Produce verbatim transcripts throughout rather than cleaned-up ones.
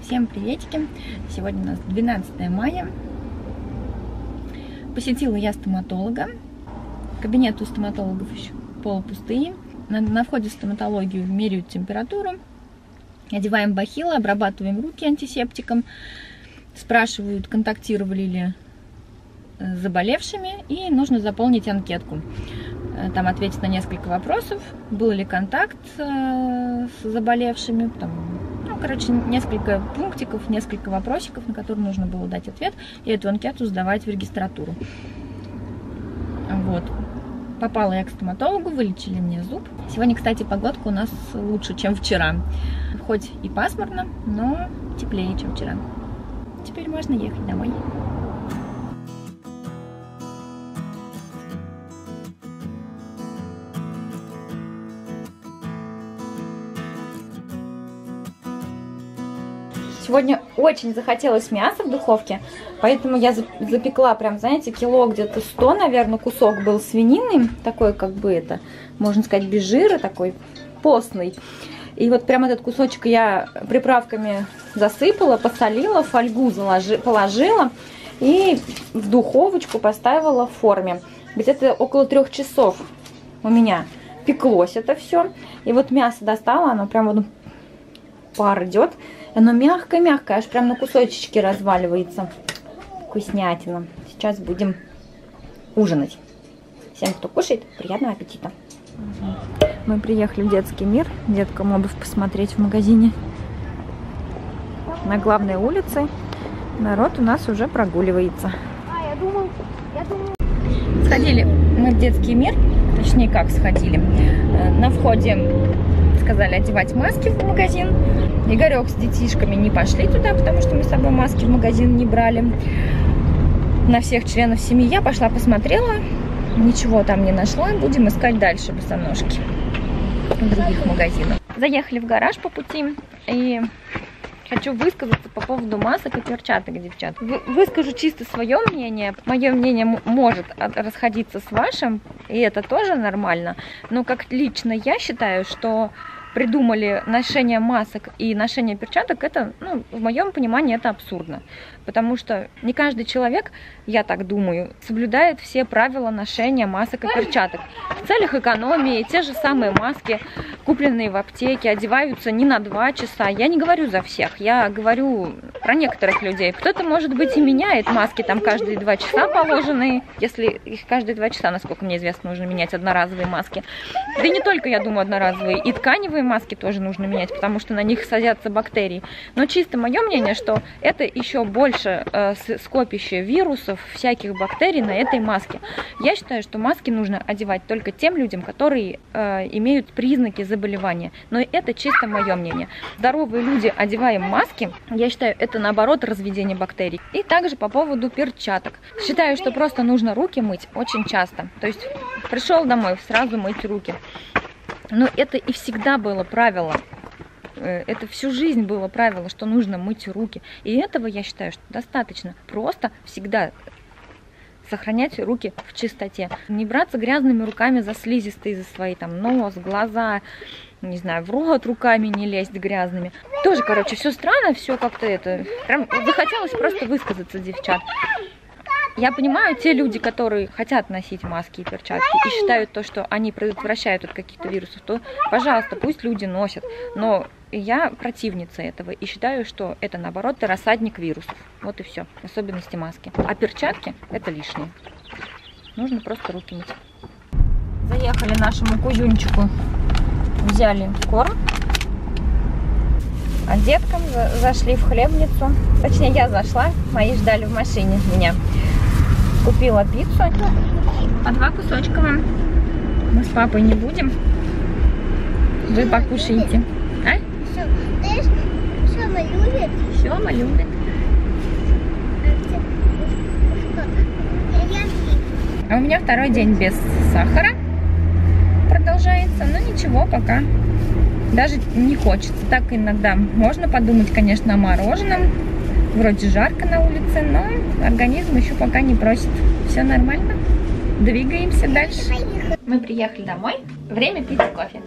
Всем приветики! Сегодня у нас двенадцатое мая. Посетила я стоматолога. Кабинеты у стоматологов еще полупустые. На, на входе в стоматологию меряют температуру. Одеваем бахилы, обрабатываем руки антисептиком. Спрашивают, контактировали ли с заболевшими. И нужно заполнить анкетку. Там ответить на несколько вопросов. Был ли контакт с заболевшими. Там, ну, короче, несколько пунктиков, несколько вопросиков, на которые нужно было дать ответ. И эту анкету сдавать в регистратуру. Вот. Попала я к стоматологу, вылечили мне зуб. Сегодня, кстати, погодка у нас лучше, чем вчера. Хоть и пасмурно, но теплее, чем вчера. Теперь можно ехать домой. Сегодня очень захотелось мяса в духовке, поэтому я запекла прям, знаете, кило где-то сто, наверное, кусок был свинины, такой как бы это, можно сказать, без жира, такой постный. И вот прям этот кусочек я приправками засыпала, посолила, фольгу заложи, положила и в духовочку поставила в форме. Где-то около трех часов у меня пеклось это все. И вот мясо достала, оно прям вот пар идет. Оно мягкое-мягкое, аж прям на кусочки разваливается. Вкуснятина. Сейчас будем ужинать. Всем, кто кушает, приятного аппетита. Мы приехали в детский мир. Деткам обувь посмотреть в магазине. На главной улице народ у нас уже прогуливается. А, я думаю, я думаю... Сходили мы в детский мир. Точнее, как сходили. На входе сказали одевать маски в магазин. Игорек с детишками не пошли туда, потому что мы с собой маски в магазин не брали. На всех членов семьи я пошла посмотрела. Ничего там не нашла. Будем искать дальше босоножки в других магазинах. Заехали в гараж по пути. И хочу высказаться по поводу масок и перчаток, девчат. Выскажу чисто свое мнение. Мое мнение может расходиться с вашим. И это тоже нормально. Но как лично я считаю, что придумали ношение масок и ношение перчаток, это, ну, в моем понимании, это абсурдно. Потому что не каждый человек, я так думаю, соблюдает все правила ношения масок и перчаток. В целях экономии те же самые маски, купленные в аптеке, одеваются не на два часа. Я не говорю за всех, я говорю про некоторых людей. Кто-то, может быть, и меняет маски там каждые два часа положенные, если их каждые два часа, насколько мне известно, нужно менять одноразовые маски. Да и не только, я думаю, одноразовые, и тканевые маски тоже нужно менять, потому что на них садятся бактерии. Но чисто мое мнение, что это еще больше э, скопище вирусов, всяких бактерий на этой маске. Я считаю, что маски нужно одевать только тем людям, которые э, имеют признаки заболевания. Но это чисто мое мнение. Здоровые люди одеваем маски, я считаю, это наоборот разведение бактерий. И также по поводу перчаток. Считаю, что просто нужно руки мыть очень часто. То есть пришел домой, сразу мыть руки. Но это и всегда было правило. Это всю жизнь было правило, что нужно мыть руки. И этого, я считаю, что достаточно. Просто всегда сохранять руки в чистоте. Не браться грязными руками за слизистые, за свои там нос, глаза, не знаю, в рот руками не лезть грязными. Тоже, короче, все странно, все как-то это... Прям захотелось просто высказаться, девчат. Я понимаю, те люди, которые хотят носить маски и перчатки и считают то, что они предотвращают от каких-то вирусов, то, пожалуйста, пусть люди носят. Но я противница этого и считаю, что это, наоборот, рассадник вирусов. Вот и все. Особенности маски. А перчатки – это лишнее. Нужно просто руки мыть. Заехали нашему кузюнчику. Взяли корм. А деткам зашли в хлебницу. Точнее, я зашла. Мои ждали в машине меня. Купила пиццу. По два кусочка вам. Мы с папой не будем. Вы покушаете. А? Сёма любит. Сёма любит. А у меня второй день без сахара продолжается. Но ничего, пока даже не хочется. Так иногда можно подумать, конечно, о мороженом. Вроде жарко на улице, но организм еще пока не просит. Все нормально. Двигаемся дальше. Мы приехали домой. Время пить кофе.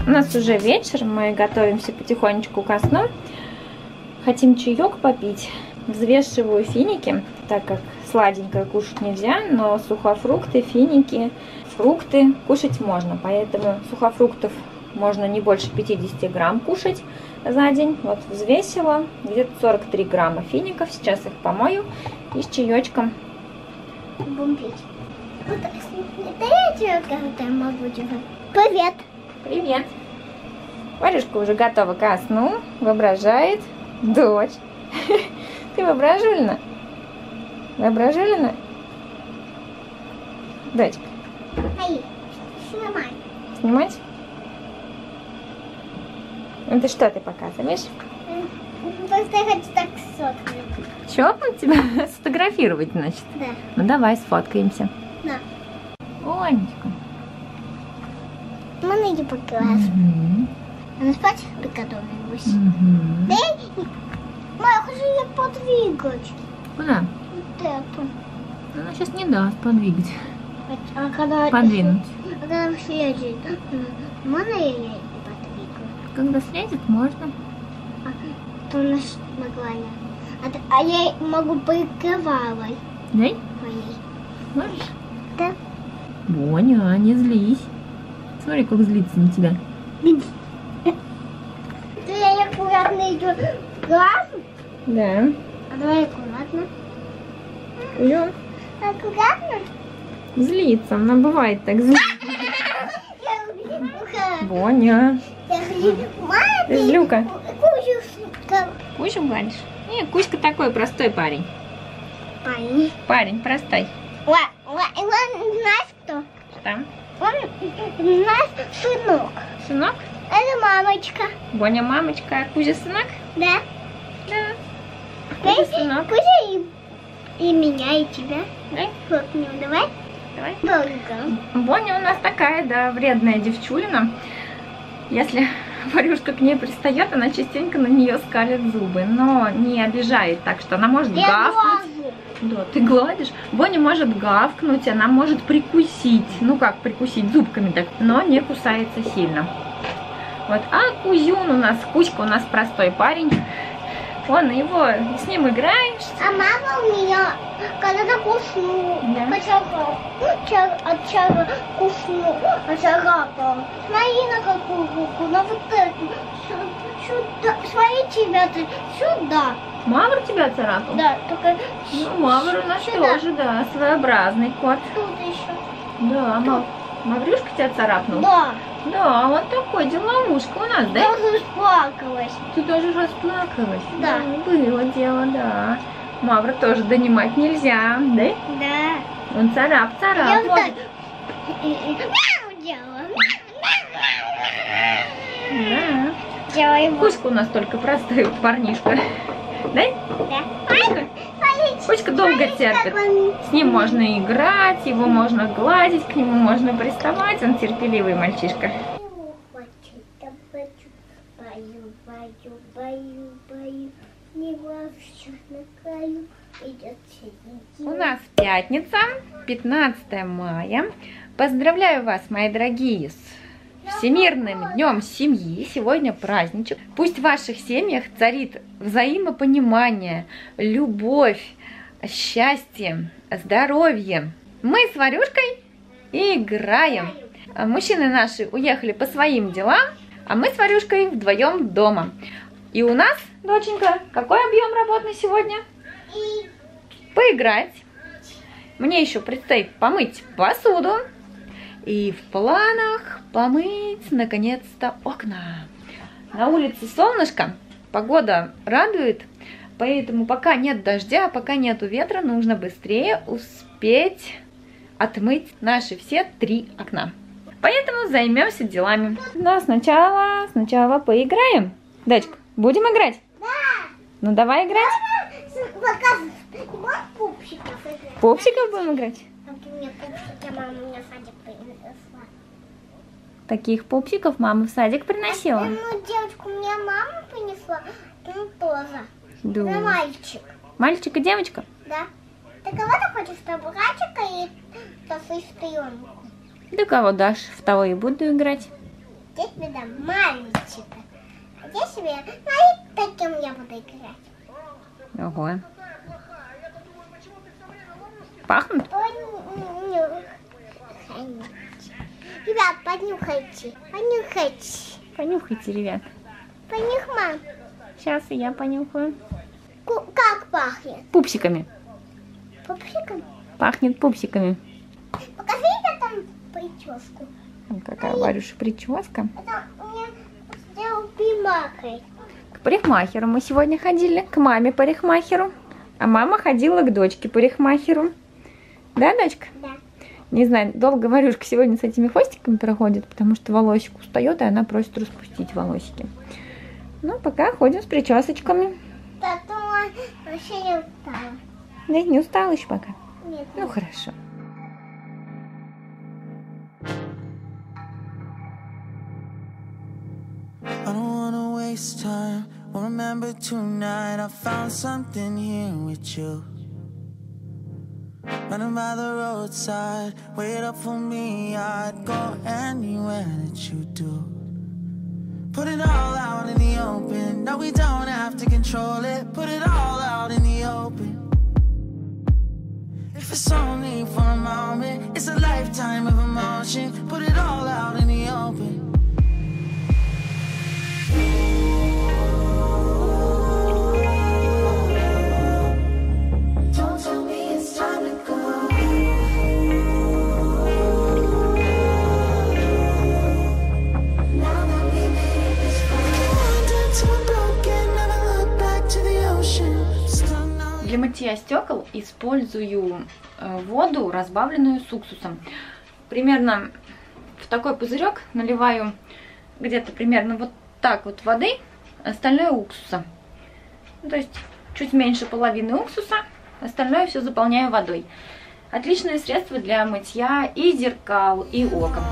У нас уже вечер, мы готовимся потихонечку ко сну. Хотим чаек попить. Взвешиваю финики, так как сладенькое кушать нельзя, но сухофрукты, финики, фрукты кушать можно. Поэтому сухофруктов можно не больше пятидесяти грамм кушать за день. Вот взвесила где-то сорок три грамма фиников. Сейчас их помою и с чаечком. Будем пить. Привет. Привет. Варюшка уже готова ко сну. Воображает. Дочь. Ты воображульна? Воображульна? Дочка. Ай, снимай. Снимать? Это что ты показываешь? Просто я хочу так сфоткать. Щелкнуть тебя? Сфотографировать, значит? Да. Ну давай сфоткаемся. Да. Онечка. Можно иди покласть. Угу. Она спать приготовилась. Угу. Да я... Мама, я хочу ее подвигать. Куда? Вот это. Она сейчас не даст подвигать. А когда... Подвинуть. А когда слезет, можно я ее подвигаю? Когда слезет, можно. А то она смогла я. А, т- а я могу прикрывать Дай? моей. Можешь? Да. Боня, не злись. Смотри, как злится на тебя. Ты я аккуратно идет в глаз. Да. А давай аккуратно. Идем. Аккуратно. Злится, она бывает так злится. Боня. Ты злюка. Кузю гладишь? Не, Кузька такой простой парень. Парень. Парень простой. Ла, ла, и он, знаешь кто? Что? Он наш сынок. Сынок? Это мамочка. Боня мамочка, а Кузя сынок? Да. Да. Кузя сынок. Кузя и, и меня, и тебя. Дай. Фотнем, давай. Давай. Долго. Боня у нас такая, да, вредная девчулина. Если Варюшка к ней пристает, она частенько на нее скалит зубы, но не обижает, так что она может Я гавкнуть. глажу. Да, ты гладишь. Боня может гавкнуть, она может прикусить. Ну как прикусить, зубками так, но не кусается сильно. Вот, а Кузюн у нас, Кузька у нас простой парень. Он его, с ним играешь. А мама у меня когда-то куснула. Да. От чара куснула, оцарапала. Смотри на какую руку, на вот эту. Сюда. Смотри, тебя ты сюда. Мавр тебя царапал? Да, только Ну, Мавр у нас сюда. тоже, да, своеобразный кот. Тут еще. Да, Мав... Маврюшка тебя царапнул? Да. Да, вот такой деловушка у нас, да? Я уже расплакалась. Ты тоже расплакалась? Да. Было дело, да. Мавра тоже донимать нельзя, да? Да. Он царап, царап. Я вот Вот. так. Мяу делала. Да. Делай вот. Кузька у нас только простой парнишка. Да? Да. Кузька? Кузька долго терпит. С ним можно играть, его можно гладить, к нему можно приставать. Он терпеливый мальчишка. Бою, бою, бою, бою, не вообще на краю идет У нас пятница, пятнадцатое мая. Поздравляю вас, мои дорогие, с Всемирным днем семьи. Сегодня праздничек. Пусть в ваших семьях царит взаимопонимание, любовь, счастье, здоровье. Мы с Варюшкой играем. Мужчины наши уехали по своим делам, а мы с Варюшкой вдвоем дома. И у нас, доченька, какой объем работ на сегодня? Поиграть. Мне еще предстоит помыть посуду. И в планах помыть, наконец-то, окна. На улице солнышко, погода радует, поэтому пока нет дождя, пока нету ветра, нужно быстрее успеть отмыть наши все три окна. Поэтому займемся делами. Но сначала, сначала поиграем. Дочка, будем играть? Да. Ну давай играть. Покажи. Пупсиков играть. Пупсиков будем играть? Там у меня пупсики, мама мне садик принесла. Таких пупсиков мама в садик приносила. Ну, девочку мне мама принесла, ну тоже. Да. Это мальчик. Мальчик и девочка? Да. Ты кого ты хочешь, чтобы братика и косы шпионку? Да кого дашь? В того и буду играть. здесь видно мальчика. А здесь я, а таким я буду играть. Ого. Пахнут? Ребят, понюхайте. Понюхайте. Понюхайте, ребят. Понюх, мам. Сейчас и я понюхаю. Ку как пахнет? Пупсиками. Пупсиком? Пахнет пупсиками. Покажи-ка там прическу. Какая, Варюша, прическа. Это у меня сделал пимакой. К парикмахеру мы сегодня ходили, к маме парикмахеру. А мама ходила к дочке парикмахеру. Да, дочка? Да. Не знаю, долго Варюшка сегодня с этими хвостиками проходит, потому что волосик устает, и она просит распустить волосики. Ну, пока ходим с причесочками. Потом вообще не устала. Да, не устала еще пока? Нет. Ну, хорошо. I don't wanna waste time. Well, remember tonight I found something here with you. Running by the roadside, wait up for me. I'd go anywhere that you do. Put it all out in the open. No, we don't have to control it. Put it all out in the open. If it's only for a moment, it's a lifetime of emotion. Put it all out in the open. Для мытья стекол использую воду, разбавленную с уксусом. Примерно в такой пузырек наливаю где-то примерно вот так вот воды, остальное уксуса. То есть чуть меньше половины уксуса, остальное все заполняю водой. Отличное средство для мытья и зеркал, и окон.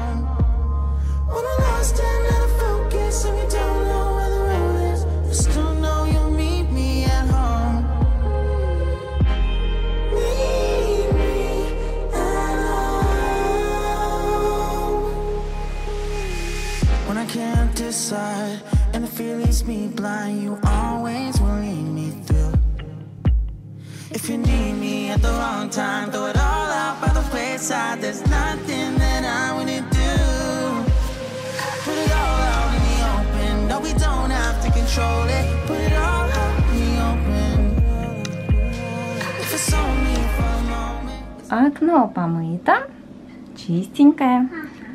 And the fear leaves me blind. You always will lead me through. If you need me at the wrong time, throw it all out by the wayside. There's nothing that I wouldn't do. Put it all out in the open. No, we don't have to control it. Put it all out in the open. If it's only for a moment. Окно помыто, чистенькое.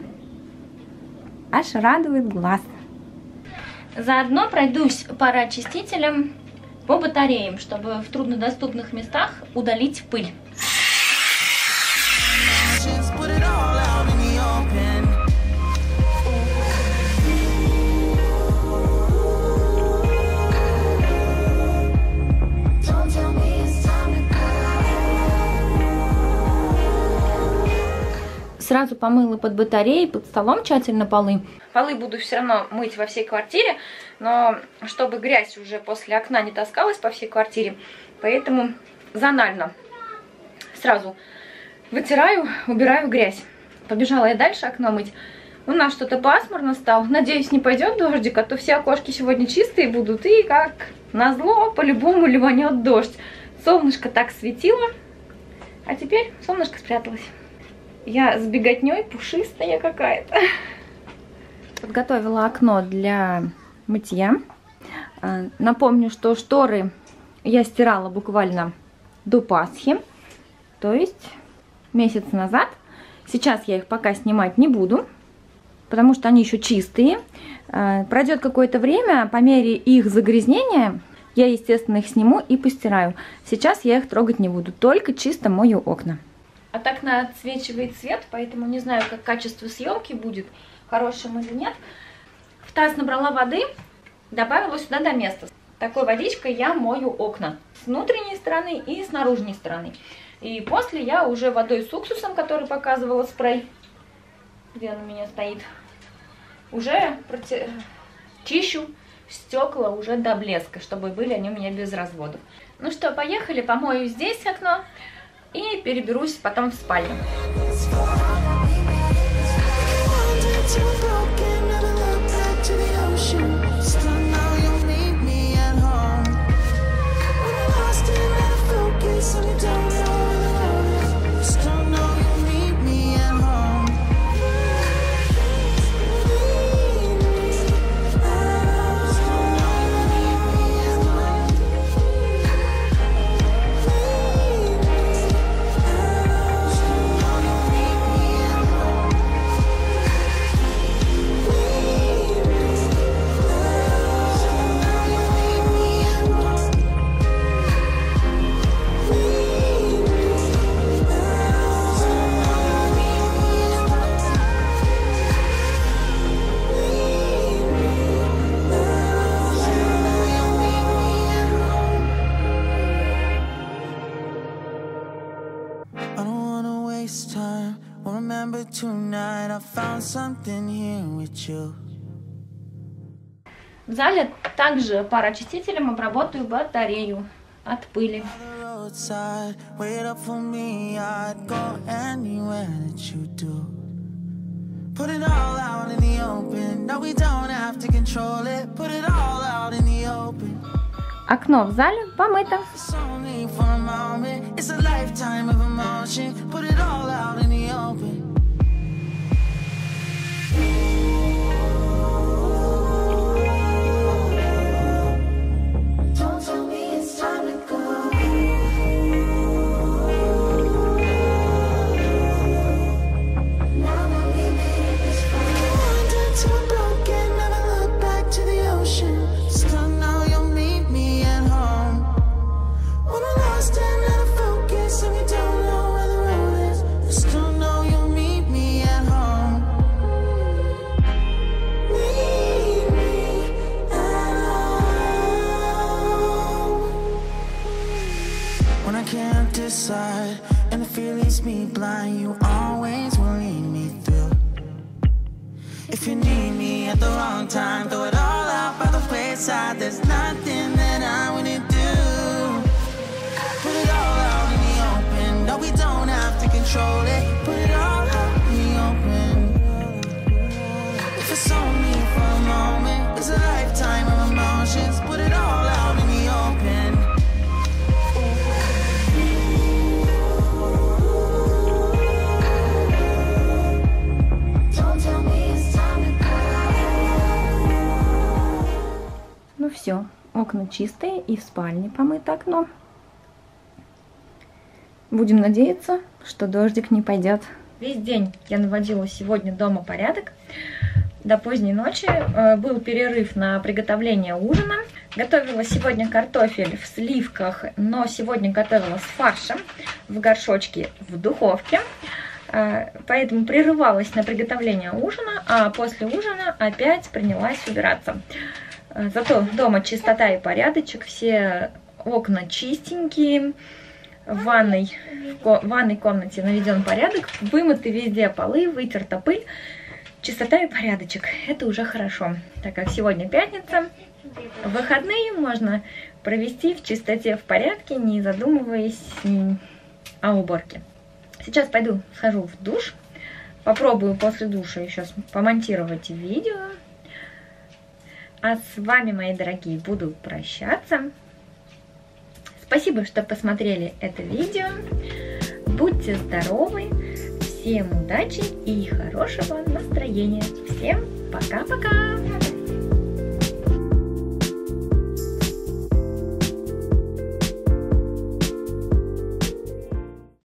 Аж радует глаз. Заодно пройдусь пароочистителем по батареям, чтобы в труднодоступных местах удалить пыль. Сразу помыла под батареей, под столом тщательно полы. Полы буду все равно мыть во всей квартире, но чтобы грязь уже после окна не таскалась по всей квартире, поэтому зонально сразу вытираю, убираю грязь. Побежала я дальше окно мыть. У нас что-то пасмурно стало. Надеюсь, не пойдет дождик, а то все окошки сегодня чистые будут. И как назло, по-любому ливанет дождь. Солнышко так светило, а теперь солнышко спряталось. Я с беготней пушистая какая-то. Подготовила окно для мытья. Напомню, что шторы я стирала буквально до Пасхи, то есть месяц назад. Сейчас я их пока снимать не буду, потому что они еще чистые. Пройдет какое-то время, по мере их загрязнения я, естественно, их сниму и постираю. Сейчас я их трогать не буду, только чисто мою окна. От окна отсвечивает свет, поэтому не знаю, как качество съемки будет, хорошим или нет. В таз набрала воды, добавила сюда до места. Такой водичкой я мою окна с внутренней стороны и с наружной стороны. И после я уже водой с уксусом, который показывала спрей, где он у меня стоит, уже проти... чищу стекла уже до блеска, чтобы были они у меня без разводов. Ну что, поехали, помою здесь окно и переберусь потом в спальню. remember tonight I found something here with you. В зале также пароочистителем обработаю батарею от пыли. Wait up for me, I'd go anywhere that you do. Put it all out in the open. No, we don't have to control it. Put it all out in the open. Окно в зале помыто. It's only for a moment. It's a lifetime of emotion. Put it all out in the open. And the fear leaves me blind. You always will lead me through. If you need me at the wrong time, throw it all out by the wayside. There's nothing that I wouldn't do. Put it all out in the open. No, we don't have to control it. Put it all out in the open. If it's only for a moment, it's a lifetime of emotions. Put it all out in the open. Ну все, окна чистые и в спальне помыто окно. Будем надеяться, что дождик не пойдет. Весь день я наводила сегодня дома порядок. До поздней ночи э, был перерыв на приготовление ужина. Готовила сегодня картофель в сливках, но сегодня готовила с фаршем в горшочке в духовке. Э, поэтому прерывалась на приготовление ужина, а после ужина опять принялась убираться. Зато дома чистота и порядочек, все окна чистенькие, в ванной, в ванной комнате наведен порядок, вымыты везде полы, вытерта пыль, чистота и порядочек. Это уже хорошо, так как сегодня пятница, в выходные можно провести в чистоте, в порядке, не задумываясь о уборке. Сейчас пойду схожу в душ, попробую после душа еще помонтировать видео. А с вами, мои дорогие, буду прощаться. Спасибо, что посмотрели это видео. Будьте здоровы. Всем удачи и хорошего настроения. Всем пока-пока.